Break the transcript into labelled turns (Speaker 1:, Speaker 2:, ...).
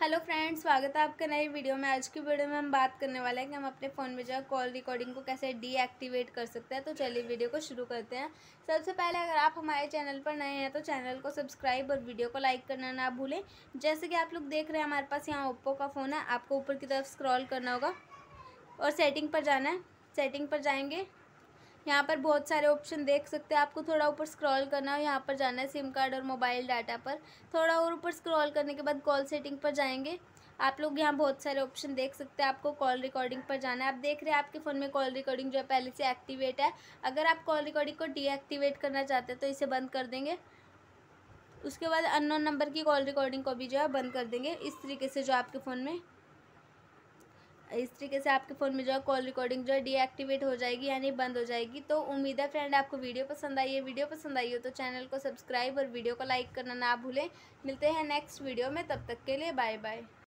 Speaker 1: Hello friends, स्वागत है आपका नई वीडियो में। आज की वीडियो में हम बात करने वाले हैं कि हम अपने फ़ोन में जो है कॉल रिकॉर्डिंग को कैसे डीएक्टिवेट कर सकते हैं। तो चलिए वीडियो को शुरू करते हैं। सबसे पहले अगर आप हमारे चैनल पर नए हैं तो चैनल को सब्सक्राइब और वीडियो को लाइक करना ना भूलें। जैसे कि आप लोग देख रहे हैं हमारे पास यहाँ ओप्पो का फ़ोन है। आपको ऊपर की तरफ स्क्रॉल करना होगा और सेटिंग पर जाना है। सेटिंग पर जाएंगे, यहाँ पर बहुत सारे ऑप्शन देख सकते हैं। आपको थोड़ा ऊपर स्क्रॉल करना है, यहाँ पर जाना है सिम कार्ड और मोबाइल डाटा पर। थोड़ा और ऊपर स्क्रॉल करने के बाद कॉल सेटिंग पर जाएंगे। आप लोग यहाँ बहुत सारे ऑप्शन देख सकते हैं। आपको कॉल रिकॉर्डिंग पर जाना है। आप देख रहे हैं आपके फ़ोन में कॉल रिकॉर्डिंग जो है पहले से एक्टिवेट है। अगर आप कॉल रिकॉर्डिंग को डीएक्टिवेट करना चाहते हैं तो इसे बंद कर देंगे। उसके बाद अननोन नंबर की कॉल रिकॉर्डिंग को भी जो है बंद कर देंगे। इस तरीके से आपके फ़ोन में जो है कॉल रिकॉर्डिंग जो है डीएक्टिवेट हो जाएगी, यानी बंद हो जाएगी। तो उम्मीद है फ्रेंड आपको वीडियो पसंद आई है। वीडियो पसंद आई हो तो चैनल को सब्सक्राइब और वीडियो को लाइक करना ना भूलें। मिलते हैं नेक्स्ट वीडियो में, तब तक के लिए बाय बाय।